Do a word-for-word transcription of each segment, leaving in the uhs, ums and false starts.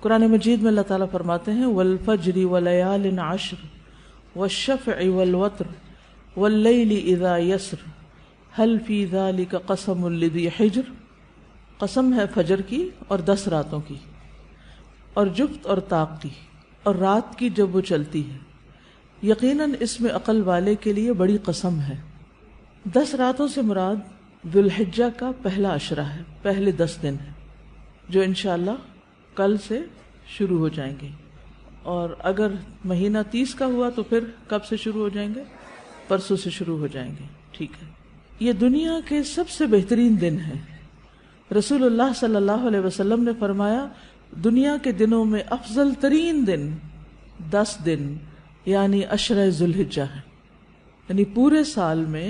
قرآن مجید میں اللہ تعالیٰ فرماتے ہیں والفجر وليال عشر والشفع والوتر واللیل اذا یسر هل فی ذلک قسم لذی حجر. قسم ہے فجر کی اور دس راتوں کی اور جفت اور طاق کی اور رات کی جب وہ چلتی ہے، یقیناً اس میں عقل والے کے لیے بڑی قسم ہے. دس راتوں سے مراد ذوالحجہ کا پہلا عشرہ ہے، پہلے دس دن ہے جو انشاءاللہ کل سے شروع ہو جائیں گے. اور اگر مہینہ تیس کا ہوا تو پھر کب سے شروع ہو جائیں گے؟ پرسوں سے شروع ہو جائیں گے. ٹھیک ہے، یہ دنیا کے سب سے بہترین دن ہیں. رسول اللہ صلی اللہ علیہ وسلم نے فرمایا دنیا کے دنوں میں افضل ترین دن دس دن یعنی عشرہ ذوالحجہ ہے. یعنی پورے سال میں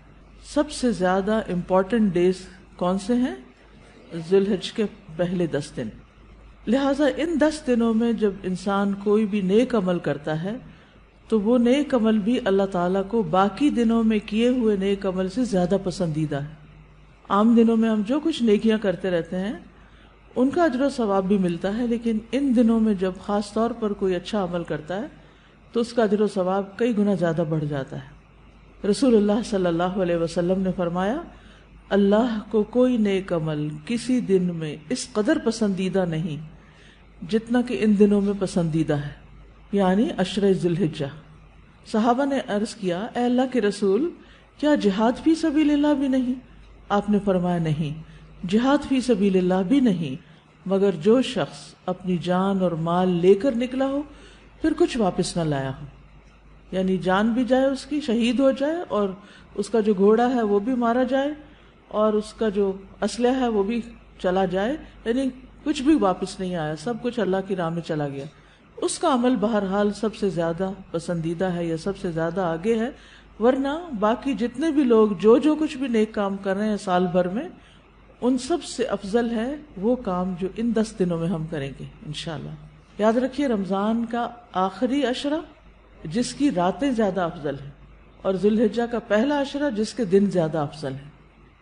سب سے زیادہ امپورٹنٹ ڈیز کون سے ہیں؟ ذوالحج کے پہلے دس دن. لہٰذا ان دس دنوں میں جب انسان کوئی بھی نیک عمل کرتا ہے تو وہ نیک عمل بھی اللہ تعالیٰ کو باقی دنوں میں کیے ہوئے نیک عمل سے زیادہ پسندیدہ ہے. عام دنوں میں ہم جو کچھ نیکیاں کرتے رہتے ہیں ان کا اجر و ثواب بھی ملتا ہے، لیکن ان دنوں میں جب خاص طور پر کوئی اچھا عمل کرتا ہے تو اس کا اجر و ثواب کئی گنا زیادہ بڑھ جاتا ہے. رسول اللہ صلی اللہ علیہ وسلم نے فرمایا اللہ کو کوئی نیک عمل کسی دن میں اس قدر پسندیدہ نہیں جتنا کہ ان دنوں میں پسندیدہ ہے، یعنی عشرہ ذوالحجہ. صحابہ نے عرض کیا اے اللہ کے رسول کیا جہاد فی سبیل اللہ بھی نہیں؟ آپ نے فرمایا نہیں، جہاد فی سبیل اللہ بھی نہیں مگر جو شخص اپنی جان اور مال لے کر نکلا ہو پھر کچھ واپس نہ لایا ہو. یعنی جان بھی جائے اس کی، شہید ہو جائے، اور اس کا جو گھوڑا ہے وہ بھی مارا جائے اور اس کا جو اسلحہ ہے وہ بھی چلا جائے، یعنی کچھ بھی واپس نہیں آیا، سب کچھ اللہ کی راہ میں چلا گیا. اس کا عمل بہرحال سب سے زیادہ پسندیدہ ہے یا سب سے زیادہ آگے ہے. ورنہ باقی جتنے بھی لوگ جو جو کچھ بھی نیک کام کر رہے ہیں سال بھر میں، ان سب سے افضل ہے وہ کام جو ان دس دنوں میں ہم کریں گے انشاءاللہ. یاد رکھیے رمضان کا آخری عشرہ جس کی راتیں زیادہ افضل ہیں اور ذوالحجہ کا پہلا عشرہ جس کے دن زیادہ افضل ہیں.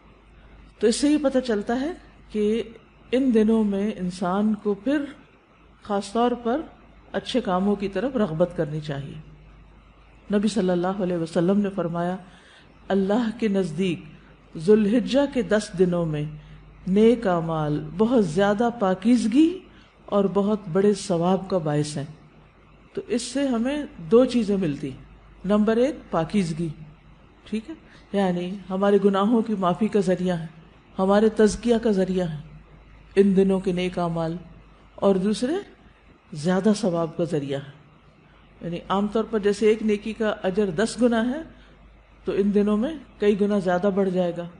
تو اس سے یہ پتہ چلتا ہے کہ ان دنوں میں انسان کو پھر خاص طور پر اچھے کاموں کی طرف رغبت کرنی چاہیے. نبی صلی اللہ علیہ وسلم نے فرمایا اللہ کے نزدیک ذوالحجہ کے دس دنوں میں نیک اعمال بہت زیادہ پاکیزگی اور بہت بڑے ثواب کا باعث ہیں. تو اس سے ہمیں دو چیزیں ملتی. نمبر ایک پاکیزگی، ٹھیک ہے، یعنی ہمارے گناہوں کی معافی کا ذریعہ ہے، ہمارے تزکیہ کا ذریعہ ہے ان دنوں کے نیک اعمال. اور دوسرے زیادہ ثواب کا ذریعہ ہے. یعنی عام طور پر جیسے ایک نیکی کا اجر دس گنا ہے تو ان دنوں میں کئی گنا زیادہ بڑھ جائے گا.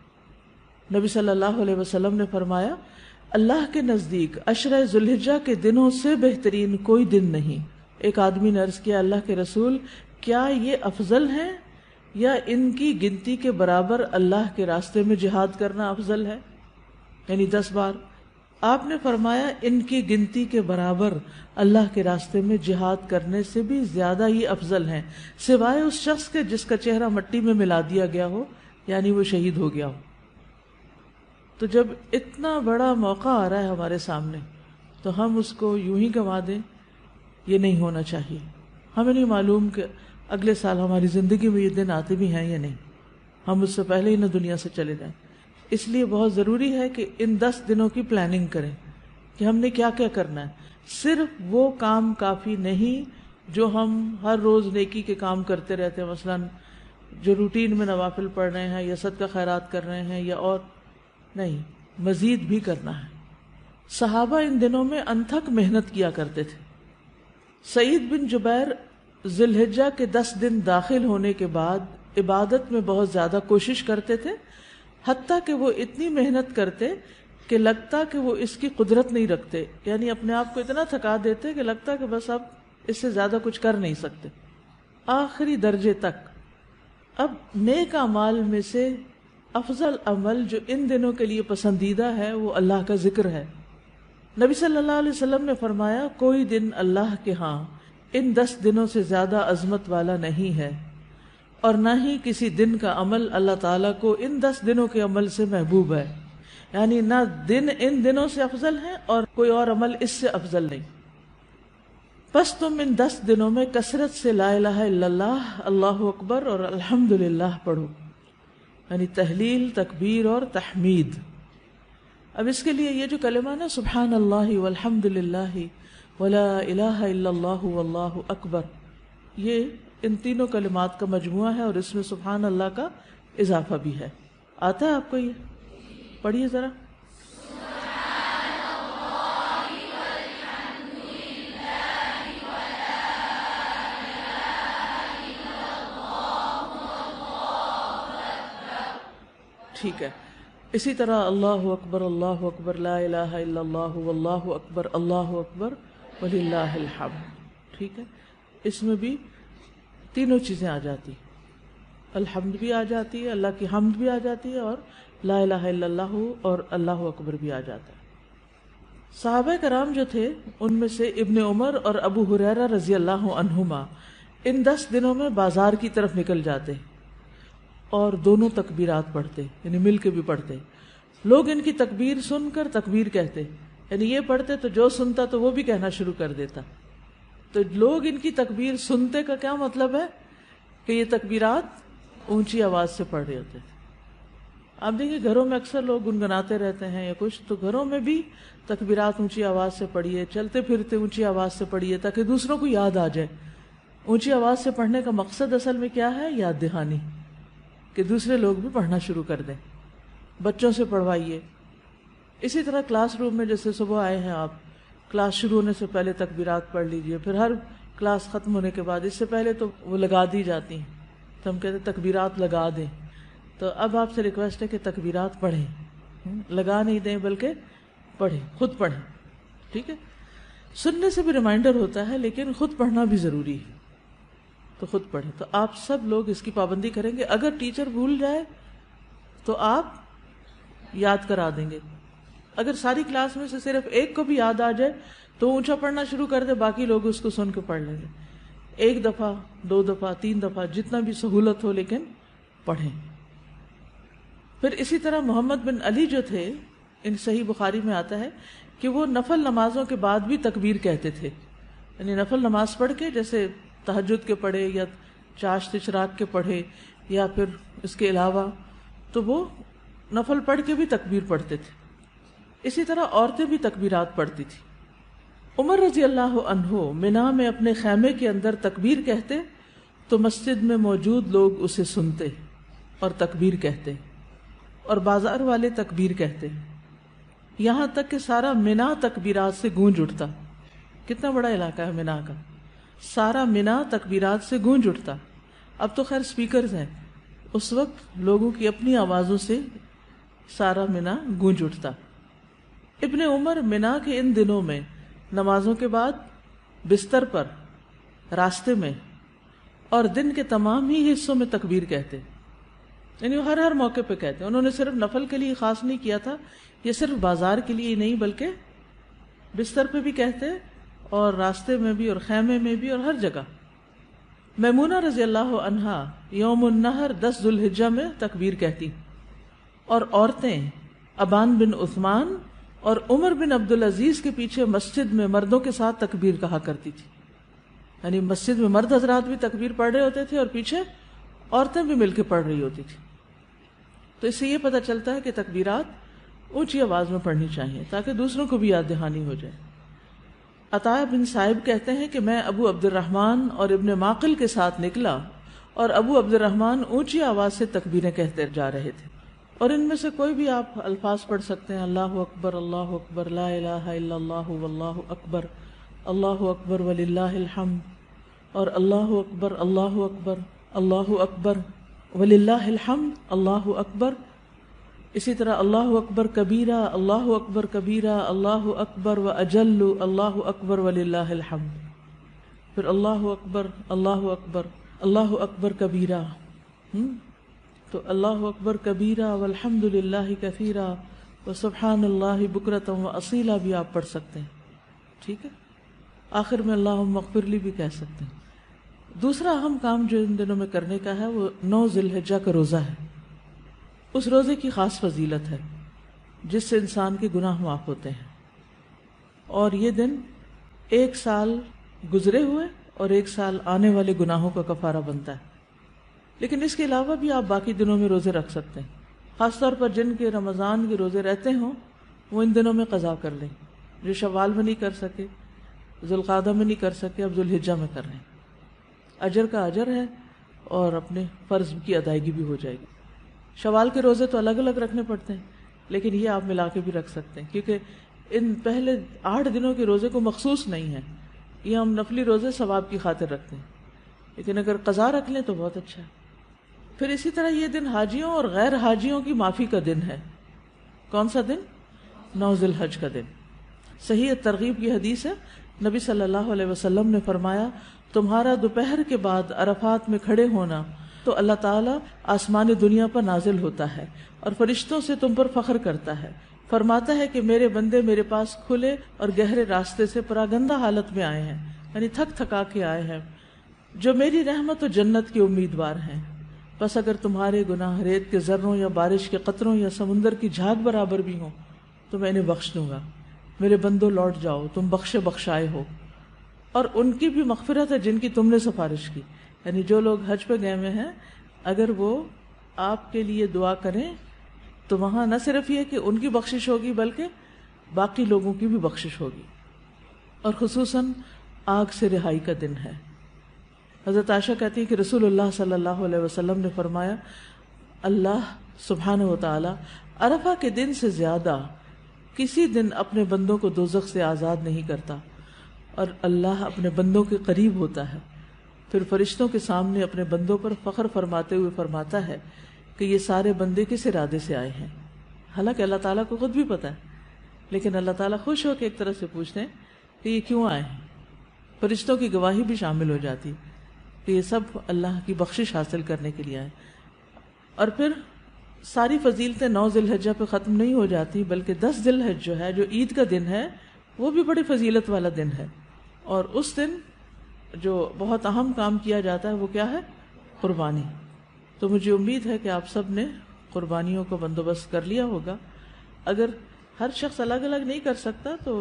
نبی صلی اللہ علیہ وسلم نے فرمایا اللہ کے نزدیک عشرہ ذوالحجہ کے دنوں سے بہترین کوئی دن نہیں. ایک آدمی نے عرض کیا اللہ کے رسول کیا یہ افضل ہیں یا ان کی گنتی کے برابر اللہ کے راستے میں جہاد کرنا افضل ہے، یعنی دس بار؟ آپ نے فرمایا ان کی گنتی کے برابر اللہ کے راستے میں جہاد کرنے سے بھی زیادہ ہی افضل ہیں، سوائے اس شخص کے جس کا چہرہ مٹی میں ملا دیا گیا ہو، یعنی وہ شہید ہو گیا ہو. تو جب اتنا بڑا موقع آ رہا ہے ہمارے سامنے تو ہم اس کو یوں ہی گنوا دیں، یہ نہیں ہونا چاہیے. ہمیں نہیں معلوم کہ اگلے سال ہماری زندگی میں یہ دن آتے بھی ہیں یا نہیں، ہم اس سے پہلے ہی نہ دنیا سے چلے جائیں. اس لیے بہت ضروری ہے کہ ان دس دنوں کی پلاننگ کریں کہ ہم نے کیا کیا کرنا ہے. صرف وہ کام کافی نہیں جو ہم ہر روز نیکی کے کام کرتے رہتے ہیں، مثلا جو روٹین میں نوافل پڑھ رہے ہیں یا صدقہ خیرات کر رہے ہیں یا اور نہیں، مزید بھی کرنا ہے. صحابہ ان دنوں میں انتھک محنت کیا کرتے تھے. سعید بن جبیر ذوالحجہ کے دس دن داخل ہونے کے بعد عبادت میں بہت زیادہ کوشش کرتے تھے، حتیٰ کہ وہ اتنی محنت کرتے کہ لگتا کہ وہ اس کی قدرت نہیں رکھتے، یعنی اپنے آپ کو اتنا تھکا دیتے کہ لگتا کہ بس اب اس سے زیادہ کچھ کر نہیں سکتے، آخری درجے تک. اب نیک اعمال میں سے افضل عمل جو ان دنوں کے لیے پسندیدہ ہے وہ اللہ کا ذکر ہے. نبی صلی اللہ علیہ وسلم نے فرمایا کوئی دن اللہ کے ہاں ان دس دنوں سے زیادہ عظمت والا نہیں ہے، اور نہ ہی کسی دن کا عمل اللہ تعالیٰ کو ان دس دنوں کے عمل سے محبوب ہے. یعنی نہ دن ان دنوں سے افضل ہے اور کوئی اور عمل اس سے افضل نہیں. بس تم ان دس دنوں میں کثرت سے لا الہ الا اللہ، اللہ اکبر اور الحمدللہ پڑھو، یعنی تحلیل، تکبیر اور تحمید. اب اس کے لیے یہ جو کلمہ نا سبحان اللہ والحمدللہ ولا الہ الا اللہ واللہ اکبر، یہ ان تینوں کلمات کا مجموعہ ہے اور اس میں سبحان اللہ کا اضافہ بھی ہے. آتا ہے آپ کو؟ یہ پڑھیے ذرا. ٹھیک ہے. اسی طرح اللہ اکبر اللہ اکبر لا الہ الا اللہ واللہ اکبر اللہ اکبر وللہ الحمد. ٹھیک ہے. اس میں بھی تینوں چیزیں آ جاتی، الحمد بھی آ جاتی ہے، اللہ کی حمد بھی آ جاتی ہے، اور لا الہ الا اللہ اور اللہ اکبر بھی آ جاتا ہے. صحابہ کرام جو تھے ان میں سے ابن عمر اور ابو ہریرہ رضی اللہ عنہما ان دس دنوں میں بازار کی طرف نکل جاتے اور دونوں تکبیرات پڑھتے، یعنی مل کے بھی پڑھتے. لوگ ان کی تکبیر سن کر تکبیر کہتے، یعنی یہ پڑھتے تو جو سنتا تو وہ بھی کہنا شروع کر دیتا. تو لوگ ان کی تکبیر سنتے کا کیا مطلب ہے کہ یہ تکبیرات اونچی آواز سے پڑھ رہے ہوتے تھے. آپ دیکھیں گھروں میں اکثر لوگ گنگناتے رہتے ہیں یا کچھ، تو گھروں میں بھی تکبیرات اونچی آواز سے پڑھیے، چلتے پھرتے اونچی آواز سے پڑھیے تاکہ دوسروں کو یاد آ جائے. اونچی آواز سے پڑھنے کا مقصد اصل میں کیا ہے؟ یاد دہانی، کہ دوسرے لوگ بھی پڑھنا شروع کر دیں. بچوں سے پڑھوائیے. اسی طرح کلاس روم میں جیسے صبح آئے ہیں آپ، کلاس شروع ہونے سے پہلے تکبیرات پڑھ لیجئے، پھر ہر کلاس ختم ہونے کے بعد اس سے پہلے تو وہ لگا دی جاتی ہیں، تو ہم کہتے ہیں تکبیرات لگا دیں. تو اب آپ سے ریکویسٹ ہے کہ تکبیرات پڑھیں، لگا نہیں دیں بلکہ پڑھیں، خود پڑھیں. ٹھیک ہے. سننے سے بھی ریمائنڈر ہوتا ہے لیکن خود پڑھنا بھی ضروری ہے، تو خود پڑھیں. تو آپ سب لوگ اس کی پابندی کریں گے. اگر ٹیچر بھول جائے تو آپ یاد کرا دیں گے. اگر ساری کلاس میں سے صرف ایک کو بھی یاد آ جائے تو اونچا پڑھنا شروع کر دے، باقی لوگ اس کو سن کے پڑھ لیں گے. ایک دفعہ، دو دفعہ، تین دفعہ، جتنا بھی سہولت ہو لیکن پڑھیں. پھر اسی طرح محمد بن علی جو تھے، ان صحیح بخاری میں آتا ہے کہ وہ نفل نمازوں کے بعد بھی تکبیر کہتے تھے. یعنی نفل نماز پڑھ کے، جیسے تہجد کے پڑھے یا چاشت اشراق کے پڑھے یا پھر اس کے علاوہ، تو وہ نفل پڑھ کے بھی تکبیر پڑھتے تھے. اسی طرح عورتیں بھی تکبیرات پڑھتی تھی. عمر رضی اللہ عنہ منا میں اپنے خیمے کے اندر تکبیر کہتے تو مسجد میں موجود لوگ اسے سنتے اور تکبیر کہتے، اور بازار والے تکبیر کہتے، یہاں تک کہ سارا منا تکبیرات سے گونج اٹھتا. کتنا بڑا علاقہ ہے منا کا. سارا منا تکبیرات سے گونج اٹھتا. اب تو خیر سپیکرز ہیں، اس وقت لوگوں کی اپنی آوازوں سے سارا منا گونج اٹھتا. ابن عمر منا کے ان دنوں میں نمازوں کے بعد بستر پر، راستے میں اور دن کے تمام ہی حصوں میں تکبیر کہتے، یعنی ہر ہر موقع پہ کہتے. انہوں نے صرف نفل کے لیے خاص نہیں کیا تھا، یہ صرف بازار کے لیے نہیں بلکہ بستر پہ بھی کہتے اور راستے میں بھی اور خیمے میں بھی اور ہر جگہ. میمونہ رضی اللہ عنہا یوم النحر دس ذو الحجہ میں تکبیر کہتی، اور عورتیں ابان بن عثمان اور عمر بن عبدالعزیز کے پیچھے مسجد میں مردوں کے ساتھ تکبیر کہا کرتی تھی. یعنی مسجد میں مرد حضرات بھی تکبیر پڑھ رہے ہوتے تھے اور پیچھے عورتیں بھی مل کے پڑھ رہی ہوتی تھی. تو اس سے یہ پتہ چلتا ہے کہ تکبیرات اونچی آواز میں پڑھنی چاہیے تاکہ دوسروں کو بھی یاد دہانی ہو جائے. عطا بن صائب کہتے ہیں کہ میں ابو عبد الرحمن اور ابن معقل کے ساتھ نکلا اور ابو عبد الرحمن اونچی آواز سے تکبیریں کہتے جا رہے تھے، اور ان میں سے کوئی بھی آپ الفاظ پڑھ سکتے ہیں، اللہ اکبر اللہ اکبر لا الہ الا اللہ واللہ اکبر اللہ اکبر وللہ الحمد، اور اللہ اکبر اللہ اکبر اللہ اکبر وللہ الحمد اللہ اکبر. اسی طرح اللہ اکبر کبیرہ اللہ اکبر کبیرہ اللہ اکبر و اجل اللہ اکبر وللہ الحمد. پھر اللہ اکبر اللہ اکبر اللہ اکبر کبیرہ، تو اللہ اکبر کبیرہ والحمد للہ کثیرہ وسبحان اللہ بکرۃ واصیلا بھی آپ پڑھ سکتے ہیں. ٹھیک ہے. آخر میں اللہم اغفر لی بھی کہہ سکتے ہیں. دوسرا اہم کام جو ان دنوں میں کرنے کا ہے وہ نو ذی الحجہ کا روزہ ہے. اس روزے کی خاص فضیلت ہے. جس سے انسان کے گناہ معاف ہوتے ہیں، اور یہ دن ایک سال گزرے ہوئے اور ایک سال آنے والے گناہوں کا کفارہ بنتا ہے۔ لیکن اس کے علاوہ بھی آپ باقی دنوں میں روزے رکھ سکتے ہیں، خاص طور پر جن کے رمضان کے روزے رہتے ہوں وہ ان دنوں میں قضا کر لیں، جو شوال میں نہیں کر سکے، ذوالقعدہ میں نہیں کر سکے، اب ذوالحجہ میں کر رہے ہیں۔ اجر کا اجر ہے اور اپنے فرض کی ادائیگی بھی ہو جائے گی۔ شوال کے روزے تو الگ الگ رکھنے پڑتے ہیں، لیکن یہ آپ ملا کے بھی رکھ سکتے ہیں، کیونکہ ان پہلے آٹھ دنوں کے روزے کو مخصوص نہیں ہے، یہ ہم نفلی روزے ثواب کی خاطر رکھتے ہیں، لیکن اگر قضا رکھ لیں تو بہت اچھا ہے۔ پھر اسی طرح یہ دن حاجیوں اور غیر حاجیوں کی معافی کا دن ہے۔ کون سا دن؟ نو ذی الحج کا دن۔ صحیح ترغیب کی حدیث ہے، نبی صلی اللہ علیہ وسلم نے فرمایا، تمہارا دوپہر کے بعد عرفات میں کھڑے ہونا تو اللہ تعالیٰ آسمان دنیا پر نازل ہوتا ہے اور فرشتوں سے تم پر فخر کرتا ہے، فرماتا ہے کہ میرے بندے میرے پاس کھلے اور گہرے راستے سے پراگندہ حالت میں آئے ہیں، یعنی تھک تھکا کے آئے ہیں، جو میری رحمت و جنت کے امیدوار ہیں، بس اگر تمہارے گناہ ریت کے ذروں یا بارش کے قطروں یا سمندر کی جھاگ برابر بھی ہوں تو میں انہیں بخش دوں گا۔ میرے بندوں لوٹ جاؤ، تم بخشے بخشائے ہو، اور ان کی بھی مغفرت ہے جن کی تم نے سفارش کی۔ یعنی جو لوگ حج پہ گئے ہوئے ہیں، اگر وہ آپ کے لیے دعا کریں تو وہاں نہ صرف یہ کہ ان کی بخشش ہوگی بلکہ باقی لوگوں کی بھی بخشش ہوگی، اور خصوصاً آگ سے رہائی کا دن ہے۔ حضرت عائشہ کہتی ہے کہ رسول اللہ صلی اللہ علیہ وسلم نے فرمایا، اللہ سبحانہ و تعالی عرفہ کے دن سے زیادہ کسی دن اپنے بندوں کو دوزخ سے آزاد نہیں کرتا، اور اللہ اپنے بندوں کے قریب ہوتا ہے، پھر فرشتوں کے سامنے اپنے بندوں پر فخر فرماتے ہوئے فرماتا ہے کہ یہ سارے بندے کس ارادے سے آئے ہیں۔ حالانکہ اللہ تعالیٰ کو خود بھی پتا ہے، لیکن اللہ تعالیٰ خوش ہو کے ایک طرح سے پوچھتے ہیں کہ یہ کیوں آئے ہیں۔ فرشتوں کی گواہی بھی شامل ہو جاتی ہے کہ یہ سب اللہ کی بخشش حاصل کرنے کے لیے آئے۔ اور پھر ساری فضیلتیں نو ذی الحجہ پہ ختم نہیں ہو جاتی، بلکہ دس ذی الحجہ جو ہے، جو عید کا دن ہے، وہ بھی بڑی فضیلت والا دن ہے، اور اس دن جو بہت اہم کام کیا جاتا ہے وہ کیا ہے؟ قربانی۔ تو مجھے امید ہے کہ آپ سب نے قربانیوں کا بندوبست کر لیا ہوگا۔ اگر ہر شخص الگ الگ نہیں کر سکتا تو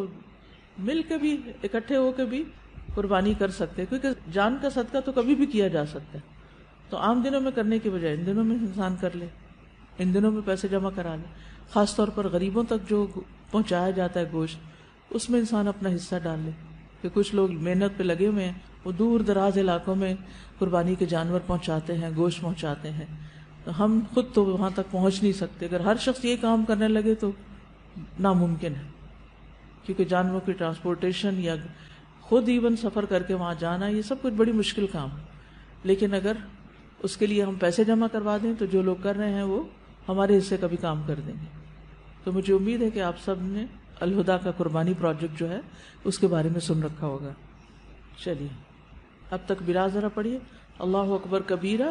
مل کے بھی، اکٹھے ہو کے بھی قربانی کر سکتے، کیونکہ جان کا صدقہ تو کبھی بھی کیا جا سکتا ہے۔ تو عام دنوں میں کرنے کی بجائے ان دنوں میں انسان کر لے، ان دنوں میں پیسے جمع کرا لے، خاص طور پر غریبوں تک جو پہنچایا جاتا ہے گوشت، اس میں انسان اپنا حصہ ڈال لے، کہ کچھ لوگ محنت پہ لگے ہوئے ہیں، وہ دور دراز علاقوں میں قربانی کے جانور پہنچاتے ہیں، گوشت پہنچاتے ہیں، تو ہم خود تو وہاں تک پہنچ نہیں سکتے۔ اگر ہر شخص یہ کام کرنے لگے تو ناممکن ہے، کیونکہ جانوروں کی ٹرانسپورٹیشن یا خود ایون سفر کر کے وہاں جانا، یہ سب کچھ بڑی مشکل کام ہے۔ لیکن اگر اس کے لیے ہم پیسے جمع کروا دیں تو جو لوگ کر رہے ہیں وہ ہمارے حصے کا بھی کام کر دیں گے۔ تو مجھے امید ہے کہ آپ سب نے الہدا کا قربانی پروجیکٹ جو ہے اس کے بارے میں سن رکھا ہوگا۔ چلیے اب تک برا ذرا پڑھیے، اللہ اکبر کبیرہ،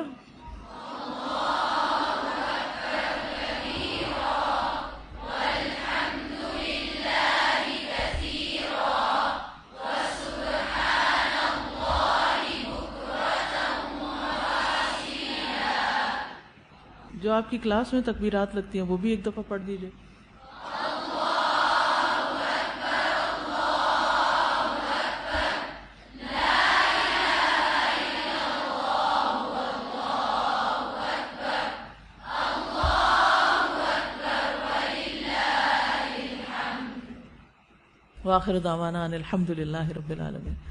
جو آپ کی کلاس میں تکبیرات لگتی ہیں وہ بھی ایک دفعہ پڑھ دیجئے۔ وآخر دعوانا ان الحمد للہ رب العالمین۔